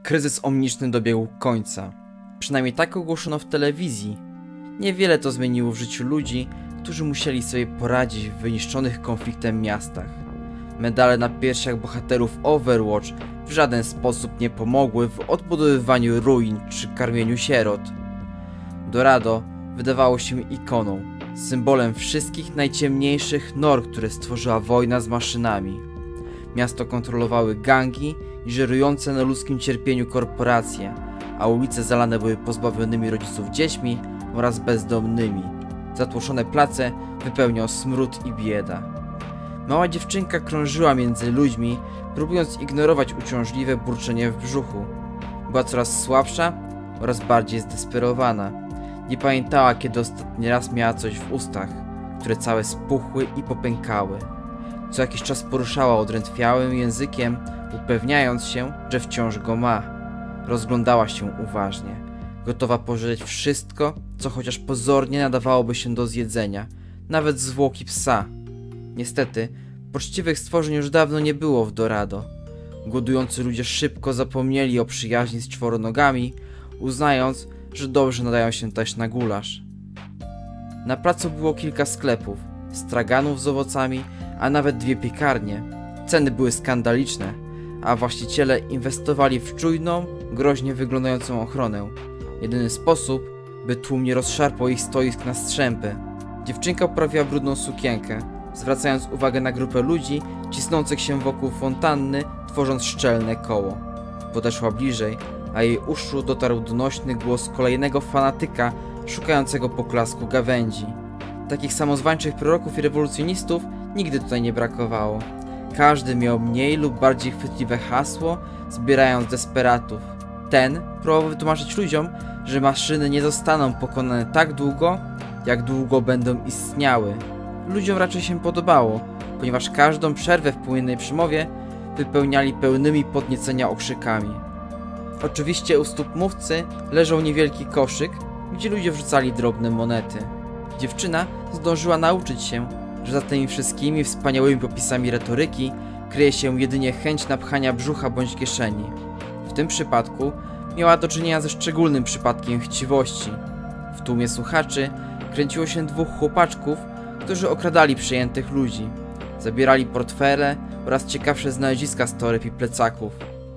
Kryzys omniczny dobiegł końca. Przynajmniej tak ogłoszono w telewizji. Niewiele to zmieniło w życiu ludzi, którzy musieli sobie poradzić w wyniszczonych konfliktem miastach. Medale na piersiach bohaterów Overwatch w żaden sposób nie pomogły w odbudowywaniu ruin czy karmieniu sierot. Dorado wydawało się ikoną, symbolem wszystkich najciemniejszych nor, które stworzyła wojna z maszynami. Miasto kontrolowały gangi i żerujące na ludzkim cierpieniu korporacje, a ulice zalane były pozbawionymi rodziców dziećmi oraz bezdomnymi. Zatłoczone place wypełniał smród i bieda. Mała dziewczynka krążyła między ludźmi, próbując ignorować uciążliwe burczenie w brzuchu. Była coraz słabsza oraz bardziej zdesperowana. Nie pamiętała, kiedy ostatni raz miała coś w ustach, które całe spuchły i popękały. Co jakiś czas poruszała odrętwiałym językiem, upewniając się, że wciąż go ma. Rozglądała się uważnie, gotowa pożreć wszystko, co chociaż pozornie nadawałoby się do zjedzenia, nawet zwłoki psa. Niestety, poczciwych stworzeń już dawno nie było w Dorado. Głodujący ludzie szybko zapomnieli o przyjaźni z czworonogami, uznając, że dobrze nadają się też na gulasz. Na placu było kilka sklepów, straganów z owocami, a nawet 2 piekarnie. Ceny były skandaliczne, a właściciele inwestowali w czujną, groźnie wyglądającą ochronę. Jedyny sposób, by tłum nie rozszarpał ich stoisk na strzępy. Dziewczynka poprawiła brudną sukienkę, zwracając uwagę na grupę ludzi cisnących się wokół fontanny, tworząc szczelne koło. Podeszła bliżej, a jej uszu dotarł donośny głos kolejnego fanatyka szukającego poklasku gawędzi. Takich samozwańczych proroków i rewolucjonistów nigdy tutaj nie brakowało. Każdy miał mniej lub bardziej chwytliwe hasło, zbierając desperatów. Ten próbował wytłumaczyć ludziom, że maszyny nie zostaną pokonane tak długo, jak długo będą istniały. Ludziom raczej się podobało, ponieważ każdą przerwę w płynnej przemowie wypełniali pełnymi podniecenia okrzykami. Oczywiście u stóp mówcy leżał niewielki koszyk, gdzie ludzie wrzucali drobne monety. Dziewczyna zdążyła nauczyć się, że za tymi wszystkimi wspaniałymi popisami retoryki kryje się jedynie chęć napchania brzucha bądź kieszeni. W tym przypadku miała do czynienia ze szczególnym przypadkiem chciwości. W tłumie słuchaczy kręciło się 2 chłopaczków, którzy okradali przyjętych ludzi. Zabierali portfele oraz ciekawsze znaleziska z toreb i plecaków.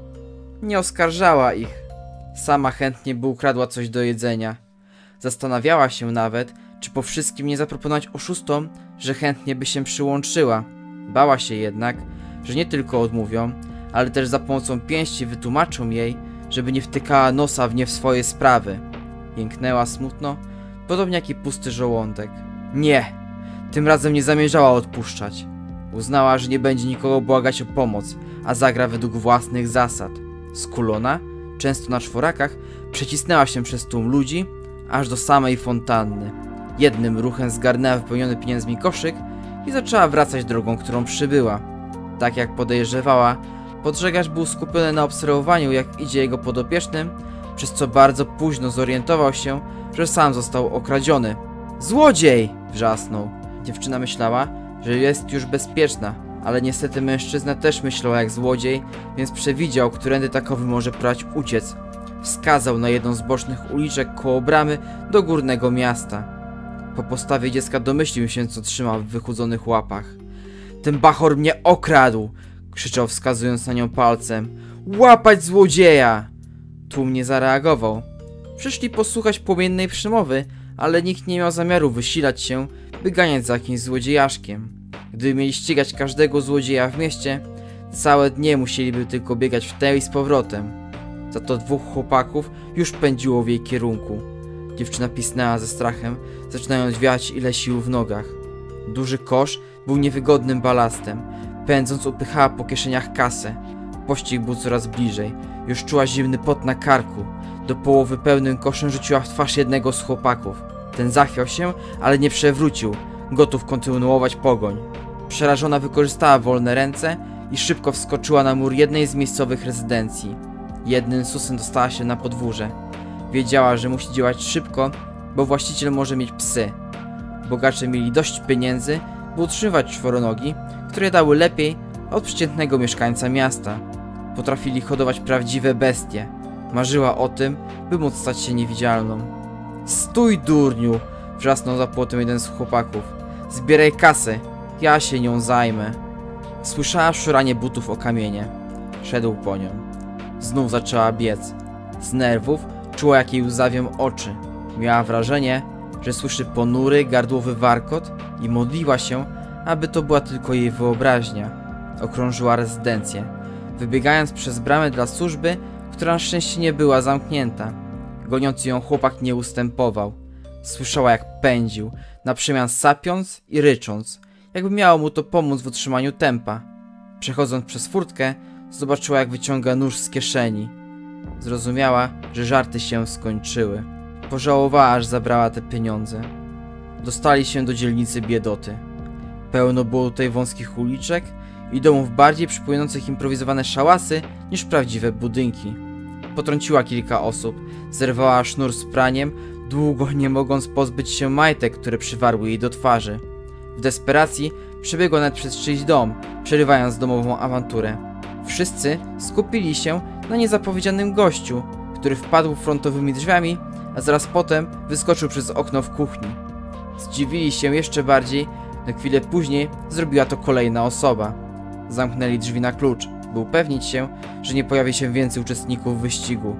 Nie oskarżała ich. Sama chętnie by ukradła coś do jedzenia. Zastanawiała się nawet, czy po wszystkim nie zaproponować oszustom, że chętnie by się przyłączyła. Bała się jednak, że nie tylko odmówią, ale też za pomocą pięści wytłumaczą jej, żeby nie wtykała nosa w nie w swoje sprawy. Jęknęła smutno, podobnie jak i pusty żołądek. Nie! Tym razem nie zamierzała odpuszczać. Uznała, że nie będzie nikogo błagać o pomoc, a zagra według własnych zasad. Skulona, często na czworakach, przecisnęła się przez tłum ludzi, aż do samej fontanny. Jednym ruchem zgarnęła wypełniony pieniędzmi koszyk i zaczęła wracać drogą, którą przybyła. Tak jak podejrzewała, podżegacz był skupiony na obserwowaniu, jak idzie jego podopiecznym, przez co bardzo późno zorientował się, że sam został okradziony. Złodziej! Wrzasnął. Dziewczyna myślała, że jest już bezpieczna, ale niestety mężczyzna też myślał jak złodziej, więc przewidział, którędy takowy może próbować uciec. Wskazał na jedną z bocznych uliczek koło bramy do górnego miasta. Po postawie dziecka domyślił się, co trzyma w wychudzonych łapach. Ten bachor mnie okradł! Krzyczał, wskazując na nią palcem. Łapać złodzieja! Tłum nie zareagował. Przyszli posłuchać płomiennej przemowy, ale nikt nie miał zamiaru wysilać się, by ganiać za jakimś złodziejaszkiem. Gdyby mieli ścigać każdego złodzieja w mieście, całe dnie musieliby tylko biegać w tę i z powrotem. Za to 2 chłopaków już pędziło w jej kierunku. Dziewczyna pisnęła ze strachem, zaczynając wiać ile sił w nogach. Duży kosz był niewygodnym balastem. Pędząc upychała po kieszeniach kasę. Pościg był coraz bliżej. Już czuła zimny pot na karku. Do połowy pełnym koszem rzuciła w twarz jednego z chłopaków. Ten zachwiał się, ale nie przewrócił, gotów kontynuować pogoń. Przerażona wykorzystała wolne ręce i szybko wskoczyła na mur jednej z miejscowych rezydencji. Jednym susem dostała się na podwórze. Wiedziała, że musi działać szybko, bo właściciel może mieć psy. Bogacze mieli dość pieniędzy, by utrzymywać czworonogi, które dały lepiej od przeciętnego mieszkańca miasta. Potrafili hodować prawdziwe bestie, Marzyła o tym, by móc stać się niewidzialną. Stój, durniu! Wrzasnął za płotem jeden z chłopaków. Zbieraj kasę, ja się nią zajmę. Słyszała szuranie butów o kamienie. Szedł po nią. Znów zaczęła biec. Z nerwów czuła, jak jej łzawią oczy. Miała wrażenie, że słyszy ponury, gardłowy warkot i modliła się, aby to była tylko jej wyobraźnia. Okrążyła rezydencję, wybiegając przez bramę dla służby, która na szczęście nie była zamknięta. Goniący ją chłopak nie ustępował. Słyszała, jak pędził, na przemian sapiąc i rycząc, jakby miało mu to pomóc w utrzymaniu tempa. Przechodząc przez furtkę, zobaczyła, jak wyciąga nóż z kieszeni. Zrozumiała, że żarty się skończyły. Pożałowała, aż zabrała te pieniądze. Dostali się do dzielnicy biedoty. Pełno było tutaj wąskich uliczek i domów bardziej przypominających improwizowane szałasy niż prawdziwe budynki. Potrąciła kilka osób, zerwała sznur z praniem, długo nie mogąc pozbyć się majtek, które przywarły jej do twarzy. W desperacji przebiegła nawet przez czyjś dom, przerywając domową awanturę. Wszyscy skupili się na niezapowiedzianym gościu, który wpadł frontowymi drzwiami, a zaraz potem wyskoczył przez okno w kuchni. Zdziwili się jeszcze bardziej, na chwilę później zrobiła to kolejna osoba. Zamknęli drzwi na klucz, by upewnić się, że nie pojawi się więcej uczestników wyścigu.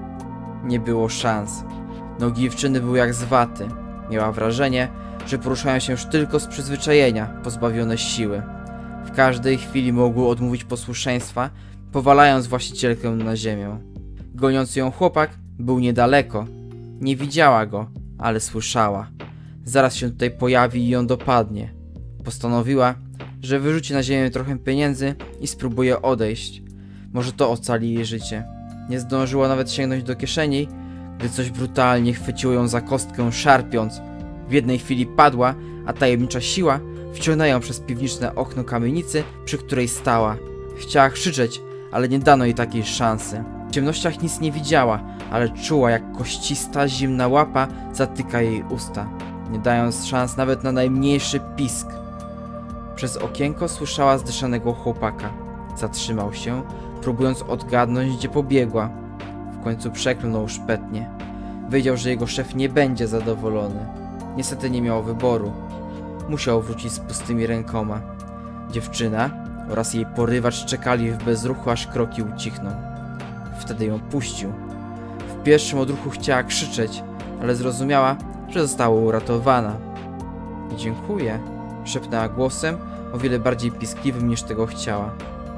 Nie było szans. Nogi dziewczyny były jak z waty. Miała wrażenie, że poruszają się już tylko z przyzwyczajenia, pozbawione siły. W każdej chwili mogły odmówić posłuszeństwa, powalając właścicielkę na ziemię. Goniący ją chłopak był niedaleko. Nie widziała go, ale słyszała. Zaraz się tutaj pojawi i ją dopadnie. Postanowiła, że wyrzuci na ziemię trochę pieniędzy i spróbuje odejść. Może to ocali jej życie. Nie zdążyła nawet sięgnąć do kieszeni, gdy coś brutalnie chwyciło ją za kostkę, szarpiąc. W jednej chwili padła, a tajemnicza siła wciągnęła ją przez piwniczne okno kamienicy, przy której stała. Chciała krzyczeć, ale nie dano jej takiej szansy. W ciemnościach nic nie widziała, ale czuła, jak koścista, zimna łapa zatyka jej usta, nie dając szans nawet na najmniejszy pisk. Przez okienko słyszała zdyszanego chłopaka. Zatrzymał się, próbując odgadnąć, gdzie pobiegła. W końcu przeklnął szpetnie. Wiedział, że jego szef nie będzie zadowolony. Niestety nie miał wyboru. Musiał wrócić z pustymi rękoma. Dziewczyna oraz jej porywacz czekali w bezruchu, aż kroki ucichną. Wtedy ją puścił. W pierwszym odruchu chciała krzyczeć, ale zrozumiała, że została uratowana. Dziękuję, szepnęła głosem o wiele bardziej piskliwym niż tego chciała.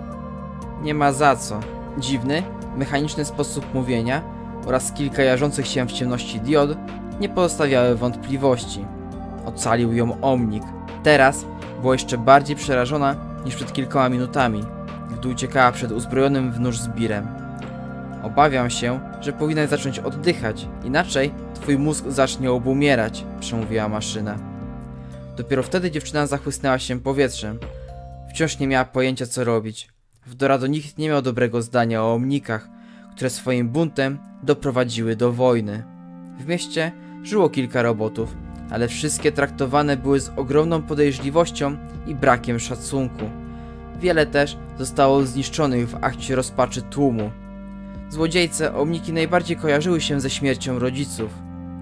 Nie ma za co. Dziwny, mechaniczny sposób mówienia oraz kilka jarzących się w ciemności diod nie pozostawiały wątpliwości. Ocalił ją Omnik. Teraz była jeszcze bardziej przerażona niż przed kilkoma minutami, gdy uciekała przed uzbrojonym w nóż zbirem. Obawiam się, że powinnaś zacząć oddychać, inaczej twój mózg zacznie obumierać, przemówiła maszyna. Dopiero wtedy dziewczyna zachłysnęła się powietrzem. Wciąż nie miała pojęcia, co robić. W Dorado nikt nie miał dobrego zdania o Omnikach, które swoim buntem doprowadziły do wojny. W mieście żyło kilka robotów, ale wszystkie traktowane były z ogromną podejrzliwością i brakiem szacunku. Wiele też zostało zniszczonych w akcie rozpaczy tłumu. Złodziejce Omniki najbardziej kojarzyły się ze śmiercią rodziców.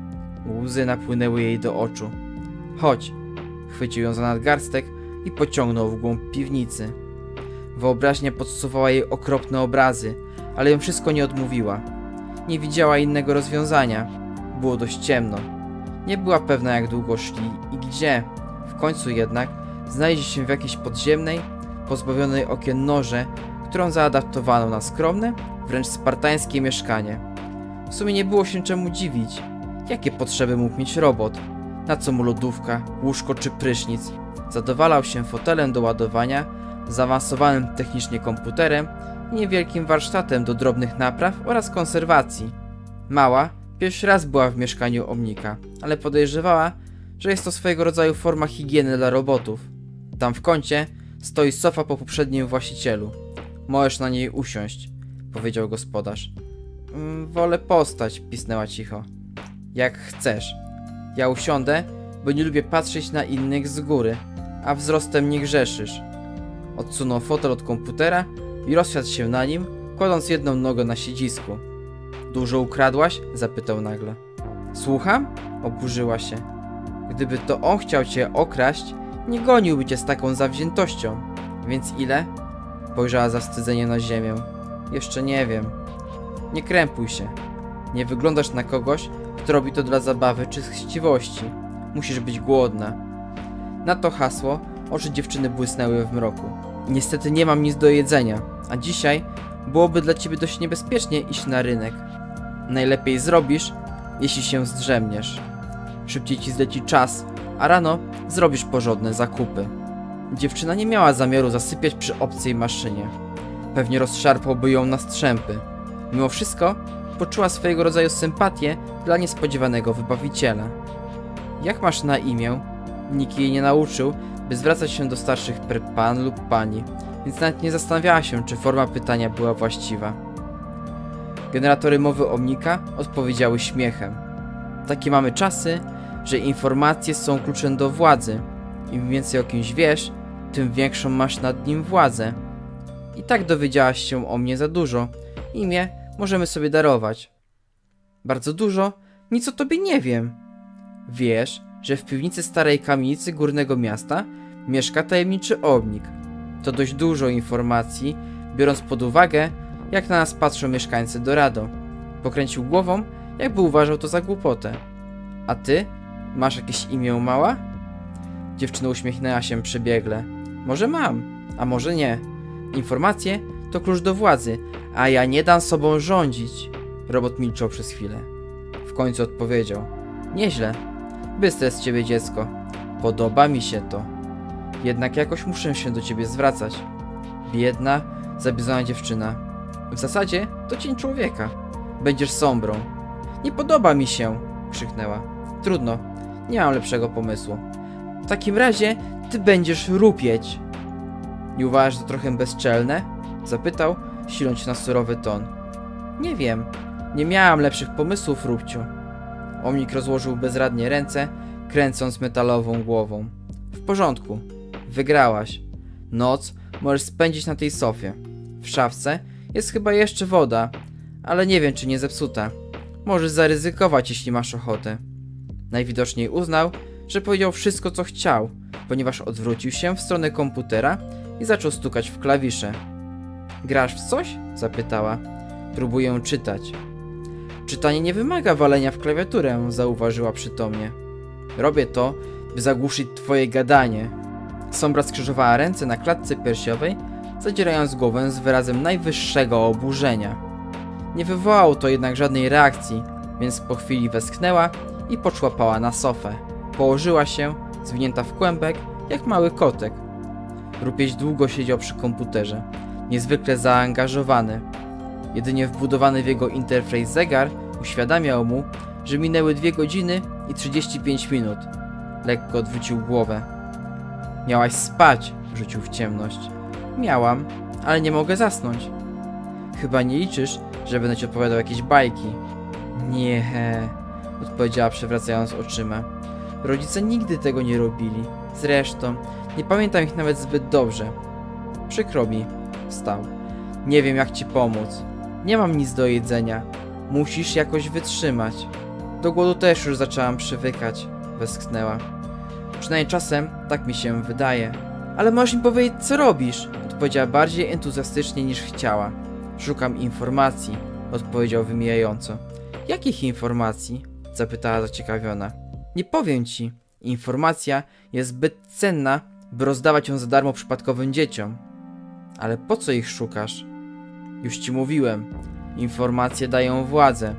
Łzy napłynęły jej do oczu. Chodź, chwycił ją za nadgarstek i pociągnął w głąb piwnicy. Wyobraźnia podsuwała jej okropne obrazy, ale ją wszystko nie odmówiła. Nie widziała innego rozwiązania. Było dość ciemno. Nie była pewna, jak długo szli i gdzie. W końcu jednak znaleźli się w jakiejś podziemnej, pozbawionej okien norze, którą zaadaptowano na skromne, wręcz spartańskie mieszkanie. W sumie nie było się czemu dziwić. Jakie potrzeby mógł mieć robot? Na co mu lodówka, łóżko czy prysznic? Zadowalał się fotelem do ładowania, zaawansowanym technicznie komputerem i niewielkim warsztatem do drobnych napraw oraz konserwacji. Mała pierwszy raz była w mieszkaniu Omnika, ale podejrzewała, że jest to swojego rodzaju forma higieny dla robotów. Tam w kącie stoi sofa po poprzednim właścicielu. Możesz na niej usiąść, powiedział gospodarz. Wolę postać, pisnęła cicho. Jak chcesz. Ja usiądę, bo nie lubię patrzeć na innych z góry, a wzrostem nie grzeszysz. Odsunął fotel od komputera i rozsiadł się na nim, kładąc jedną nogę na siedzisku. Dużo ukradłaś? Zapytał nagle. Słucham? Oburzyła się. Gdyby to on chciał cię okraść, nie goniłby cię z taką zawziętością. Więc ile? Spojrzała zawstydzenie na ziemię. Jeszcze nie wiem. Nie krępuj się. Nie wyglądasz na kogoś, kto robi to dla zabawy czy z chciwości. Musisz być głodna. Na to hasło oczy dziewczyny błysnęły w mroku. Niestety nie mam nic do jedzenia, a dzisiaj byłoby dla ciebie dość niebezpiecznie iść na rynek. Najlepiej zrobisz, jeśli się zdrzemniesz. Szybciej ci zleci czas, a rano zrobisz porządne zakupy. Dziewczyna nie miała zamiaru zasypiać przy obcej maszynie. Pewnie rozszarpałby ją na strzępy. Mimo wszystko poczuła swojego rodzaju sympatię dla niespodziewanego wybawiciela. Jak masz na imię? Nikt jej nie nauczył, by zwracać się do starszych per pan lub pani, więc nawet nie zastanawiała się, czy forma pytania była właściwa. Generatory mowy Omnika odpowiedziały śmiechem. Takie mamy czasy, że informacje są kluczem do władzy. Im więcej o kimś wiesz, tym większą masz nad nim władzę. I tak dowiedziałaś się o mnie za dużo. Imię możemy sobie darować. Bardzo dużo? Nic o tobie nie wiem. Wiesz, że w piwnicy starej kamienicy górnego miasta mieszka tajemniczy Omnik. To dość dużo informacji, biorąc pod uwagę, jak na nas patrzą mieszkańcy Dorado. Pokręcił głową, jakby uważał to za głupotę. A ty? Masz jakieś imię, mała? Dziewczyna uśmiechnęła się przebiegle. Może mam, a może nie. Informacje to klucz do władzy, a ja nie dam sobą rządzić. Robot milczał przez chwilę. W końcu odpowiedział. Nieźle. Bystre z ciebie dziecko. Podoba mi się to. Jednak jakoś muszę się do ciebie zwracać. Biedna, zabiedzona dziewczyna. W zasadzie to cień człowieka. Będziesz sombrą. Nie podoba mi się, krzyknęła. Trudno, nie mam lepszego pomysłu. W takim razie ty będziesz rupieć. Nie uważasz to trochę bezczelne? Zapytał, siląc się na surowy ton. Nie wiem, nie miałam lepszych pomysłów, Rupciu. Omnik rozłożył bezradnie ręce, kręcąc metalową głową. W porządku, wygrałaś. Noc możesz spędzić na tej sofie. W szafce jest chyba jeszcze woda, ale nie wiem, czy nie zepsuta. Możesz zaryzykować, jeśli masz ochotę. Najwidoczniej uznał, że powiedział wszystko, co chciał, ponieważ odwrócił się w stronę komputera i zaczął stukać w klawisze. Grasz w coś? Zapytała. Próbuję czytać. Czytanie nie wymaga walenia w klawiaturę, zauważyła przytomnie. Robię to, by zagłuszyć twoje gadanie. Sombra skrzyżowała ręce na klatce piersiowej, zadzierając głowę z wyrazem najwyższego oburzenia. Nie wywołało to jednak żadnej reakcji, więc po chwili westchnęła i poczłapała na sofę. Położyła się, zwinięta w kłębek, jak mały kotek. Rupieć długo siedział przy komputerze, niezwykle zaangażowany. Jedynie wbudowany w jego interfejs zegar uświadamiał mu, że minęły 2 godziny i 35 minut. Lekko odwrócił głowę. Miałaś spać, rzucił w ciemność. Miałam, ale nie mogę zasnąć. Chyba nie liczysz, że będę ci opowiadał jakieś bajki. Nie, odpowiedziała przewracając oczyma. Rodzice nigdy tego nie robili. Zresztą, nie pamiętam ich nawet zbyt dobrze. Przykro mi. Wstał. Nie wiem, jak ci pomóc. Nie mam nic do jedzenia. Musisz jakoś wytrzymać. Do głodu też już zaczęłam przywykać. Westchnęła. Przynajmniej czasem tak mi się wydaje. Ale możesz mi powiedzieć, co robisz? Odpowiedziała bardziej entuzjastycznie niż chciała. Szukam informacji, odpowiedział wymijająco. Jakich informacji? Zapytała zaciekawiona. Nie powiem ci. Informacja jest zbyt cenna, by rozdawać ją za darmo przypadkowym dzieciom. Ale po co ich szukasz? Już ci mówiłem. Informacje dają władzę.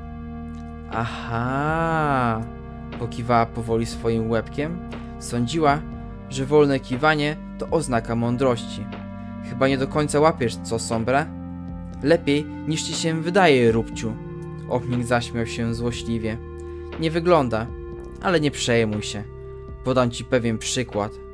Aha, pokiwała powoli swoim łebkiem. Sądziła, że wolne kiwanie to oznaka mądrości. Chyba nie do końca łapiesz, co, Sombra? Lepiej niż ci się wydaje, Rupciu. Omnik zaśmiał się złośliwie. Nie wygląda, ale nie przejmuj się. Podam ci pewien przykład.